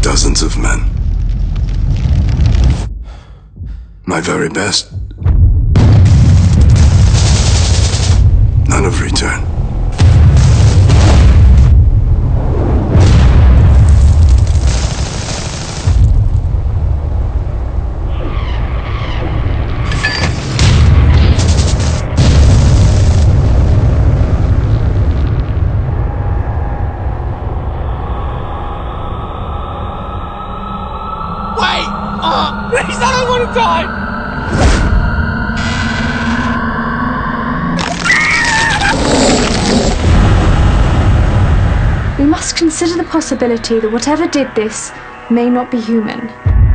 dozens of men. My very best. None have returned. Please, I don't want to die! We must consider the possibility that whatever did this may not be human.